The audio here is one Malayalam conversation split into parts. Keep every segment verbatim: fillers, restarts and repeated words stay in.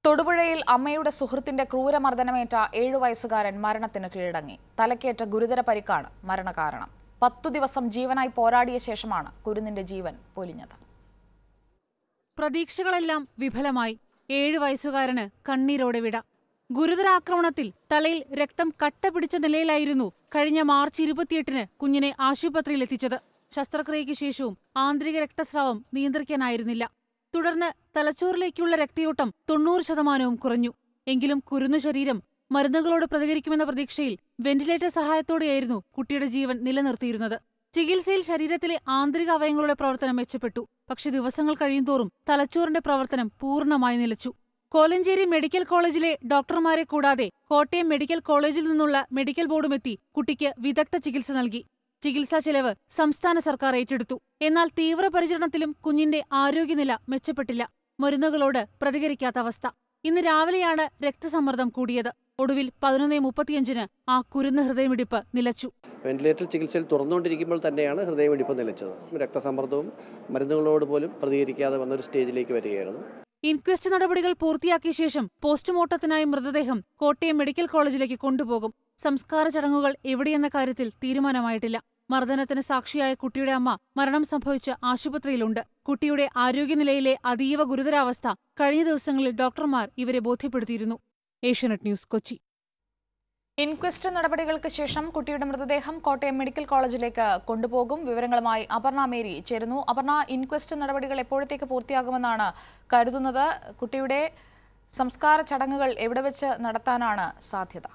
തൊടുപുഴയിൽ അമ്മയുടെ സുഹൃത്തിന്റെ ക്രൂരമർദ്ദനമേറ്റ ഏഴു വയസ്സുകാരൻ മരണത്തിന് കീഴടങ്ങി. തലക്കേറ്റ ഗുരുതര പരിക്കാണ് മരണകാരണം. പത്തു ദിവസം ജീവനായി പോരാടിയ ശേഷമാണ് കുരുന്നിന്റെ ജീവൻ പൊലിഞ്ഞത്. പ്രതീക്ഷകളെല്ലാം വിഫലമായി. ഏഴു വയസ്സുകാരന് കണ്ണീരോടെ വിട. ഗുരുതരാക്രമണത്തിൽ തലയിൽ രക്തം കട്ട പിടിച്ച നിലയിലായിരുന്നു കഴിഞ്ഞ മാർച്ച് ഇരുപത്തിയെട്ടിന് കുഞ്ഞിനെ ആശുപത്രിയിലെത്തിച്ചത്. ശസ്ത്രക്രിയയ്ക്ക് ശേഷവും ആന്തരിക രക്തസ്രാവം നിയന്ത്രിക്കാനായിരുന്നില്ല. തുടർന്ന് തലച്ചോറിലേക്കുള്ള രക്തയോട്ടം തൊണ്ണൂറ് ശതമാനവും കുറഞ്ഞു. എങ്കിലും കുരുന്നു ശരീരം മരുന്നുകളോട് പ്രതികരിക്കുമെന്ന പ്രതീക്ഷയിൽ വെന്റിലേറ്റർ സഹായത്തോടെയായിരുന്നു കുട്ടിയുടെ ജീവൻ നിലനിർത്തിയിരുന്നത്. ചികിത്സയിൽ ശരീരത്തിലെ ആന്തരിക അവയവങ്ങളുടെ പ്രവർത്തനം മെച്ചപ്പെട്ടു. പക്ഷെ ദിവസങ്ങൾ കഴിയുന്തോറും തലച്ചോറിന്റെ പ്രവർത്തനം പൂർണ്ണമായി നിലച്ചു. കോലഞ്ചേരി മെഡിക്കൽ കോളേജിലെ ഡോക്ടർമാരെ കൂടാതെ കോട്ടയം മെഡിക്കൽ കോളേജിൽ നിന്നുള്ള മെഡിക്കൽ ബോർഡുമെത്തി കുട്ടിക്ക് വിദഗ്ധ ചികിത്സ നൽകി. ചികിത്സാ ചെലവ് സംസ്ഥാന സർക്കാർ ഏറ്റെടുത്തു. എന്നാൽ തീവ്രപരിചരണത്തിലും കുഞ്ഞിന്റെ ആരോഗ്യനില മെച്ചപ്പെട്ടില്ല. മരുന്നുകളോട് പ്രതികരിക്കാത്ത അവസ്ഥ. ഇന്ന് രാവിലെയാണ് രക്തസമ്മർദ്ദം കൂടിയത്. ഒടുവിൽ പതിനൊന്ന് മുപ്പത്തിയഞ്ചിന് ആ കുരുന്ന് ഹൃദയമിടിപ്പ് നിലച്ചു. വെന്റിലേറ്റർ ചികിത്സയിൽ തുറന്നുകൊണ്ടിരിക്കുമ്പോൾ തന്നെയാണ് ഹൃദയമിടിപ്പ് നിലച്ചത്. രക്തസമ്മർദ്ദവും മരുന്നുകളോട് പോലും പ്രതികരിക്കാതെ വന്നൊരു സ്റ്റേജിലേക്ക് വരികയായിരുന്നു. ഇൻക്വസ്റ്റ് നടപടികൾ പൂർത്തിയാക്കിയ ശേഷം പോസ്റ്റ്മോർട്ടത്തിനായി മൃതദേഹം കോട്ടയം മെഡിക്കൽ കോളേജിലേക്ക് കൊണ്ടുപോകും. സംസ്കാര ചടങ്ങുകൾ എവിടെയെന്ന കാര്യത്തിൽ തീരുമാനമായിട്ടില്ല. മർദ്ദനത്തിന് സാക്ഷിയായ കുട്ടിയുടെ അമ്മ മരണം സംഭവിച്ച ആശുപത്രിയിലുണ്ട്. കുട്ടിയുടെ ആരോഗ്യനിലയിലെ അതീവ ഗുരുതരാവസ്ഥ കഴിഞ്ഞ ദിവസങ്ങളിൽ ഡോക്ടർമാർ ഇവരെ ബോധ്യപ്പെടുത്തിയിരുന്നു. ഏഷ്യാനെറ്റ് ന്യൂസ്, കൊച്ചി. ഇൻക്വസ്റ്റ് നടപടികൾക്ക് ശേഷം കുട്ടിയുടെ മൃതദേഹം കോട്ടയം മെഡിക്കൽ കോളേജിലേക്ക് കൊണ്ടുപോകും. വിവരങ്ങളുമായി അപർണ മേരി ചേരുന്നു. അപർണ, ഇൻക്വസ്റ്റ് നടപടികൾ എപ്പോഴത്തേക്ക് പൂർത്തിയാകുമെന്നാണ് കരുതുന്നത്? കുട്ടിയുടെ സംസ്കാര ചടങ്ങുകൾ എവിടെ വെച്ച് നടത്താനാണ് സാധ്യത?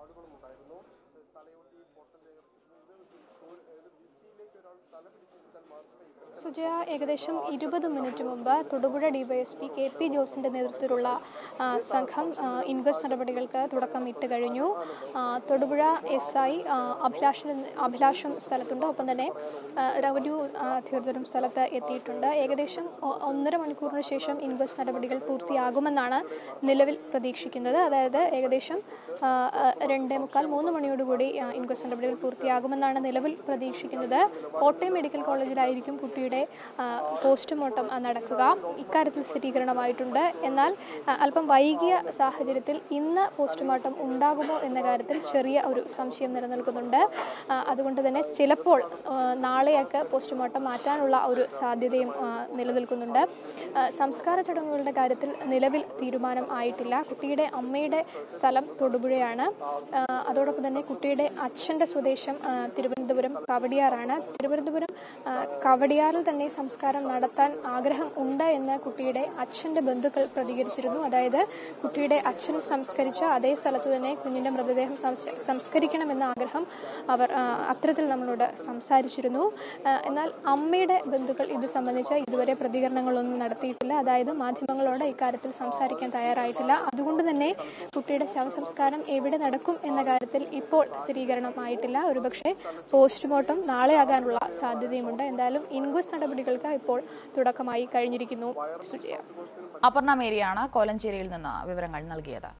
സുജയ, ഏകദേശം ഇരുപത് മിനിറ്റ് മുമ്പ് തൊടുപുഴ ഡിവൈഎസ്പി കെ പി ജോസിൻ്റെ നേതൃത്വത്തിലുള്ള സംഘം ഇൻക്വസ്റ്റ് നടപടികൾക്ക് തുടക്കം ഇട്ട് കഴിഞ്ഞു. തൊടുപുഴ എസ് ഐ അഭിലാഷ അഭിലാഷം സ്ഥലത്തുണ്ട്. ഒപ്പം തന്നെ റവന്യൂ അധികൃതരും സ്ഥലത്ത് എത്തിയിട്ടുണ്ട്. ഏകദേശം ഒന്നര മണിക്കൂറിന് ശേഷം ഇൻക്വസ്റ്റ് നടപടികൾ പൂർത്തിയാകുമെന്നാണ് നിലവിൽ പ്രതീക്ഷിക്കുന്നത്. അതായത് ഏകദേശം രണ്ടേ മുക്കാൽ മൂന്ന് മണിയോടുകൂടി ഇൻക്വസ്റ്റ് നടപടികൾ പൂർത്തിയാകുമെന്നാണ് നിലവിൽ പ്രതീക്ഷിക്കുന്നത്. കോട്ടയം മെഡിക്കൽ കോളേജിലായിരിക്കും കുട്ടിയുടെ പോസ്റ്റ്മോർട്ടം നടക്കുക. ഇക്കാര്യത്തിൽ സ്ഥിരീകരണമായിട്ടുണ്ട്. എന്നാൽ അല്പം വൈകിയ സാഹചര്യത്തിൽ ഇന്ന് പോസ്റ്റ്മോർട്ടം ഉണ്ടാകുമോ എന്ന കാര്യത്തിൽ ചെറിയ ഒരു സംശയം നിലനിൽക്കുന്നുണ്ട്. അതുകൊണ്ട് തന്നെ ചിലപ്പോൾ നാളെയൊക്കെ പോസ്റ്റ്മോർട്ടം മാറ്റാനുള്ള ഒരു സാധ്യതയും നിലനിൽക്കുന്നുണ്ട്. സംസ്കാര ചടങ്ങുകളുടെ കാര്യത്തിൽ നിലവിൽ തീരുമാനം ആയിട്ടില്ല. കുട്ടിയുടെ അമ്മയുടെ സ്ഥലം തൊടുപുഴയാണ്. അതോടൊപ്പം തന്നെ കുട്ടിയുടെ അച്ഛൻ്റെ സ്വദേശം തിരുവനന്തപുരം കവടിയാറാണ്. തിരുവനന്തപുരം കവടിയാറിൽ തന്നെ സംസ്കാരം നടത്താൻ ആഗ്രഹം ഉണ്ട് എന്ന് കുട്ടിയുടെ അച്ഛൻ്റെ ബന്ധുക്കൾ പ്രതികരിച്ചിരുന്നു. അതായത് കുട്ടിയുടെ അച്ഛൻ സംസ്കരിച്ച അതേ സ്ഥലത്ത് തന്നെ കുഞ്ഞിൻ്റെ മൃതദേഹം സംസ്കരിക്കണമെന്ന ആഗ്രഹം അവർ അത്തരത്തിൽ നമ്മളോട് സംസാരിച്ചിരുന്നു. എന്നാൽ അമ്മയുടെ ബന്ധുക്കൾ ഇത് സംബന്ധിച്ച് ഇതുവരെ പ്രതികരണങ്ങളൊന്നും നടത്തിയിട്ടില്ല. അതായത് മാധ്യമങ്ങളോട് ഇക്കാര്യത്തിൽ സംസാരിക്കാൻ തയ്യാറായിട്ടില്ല. അതുകൊണ്ട് തന്നെ കുട്ടിയുടെ ശവസംസ്കാരം എവിടെ നടക്കും എന്ന കാര്യത്തിൽ ഇപ്പോൾ സ്ഥിരീകരണം ആയിട്ടില്ല. ഒരുപക്ഷെ പോസ്റ്റ്മോർട്ടം നാളെ ആകാനുള്ള സാധ്യതയുമുണ്ട്. എന്തായാലും ഇൻക്വസ്റ്റ് നടപടികൾക്ക് ഇപ്പോൾ തുടക്കമായി കഴിഞ്ഞിരിക്കുന്നു. സുജയ. അപർണ മേരിയാണ് കോലഞ്ചേരിയിൽ നിന്ന് വിവരങ്ങൾ നൽകിയത്.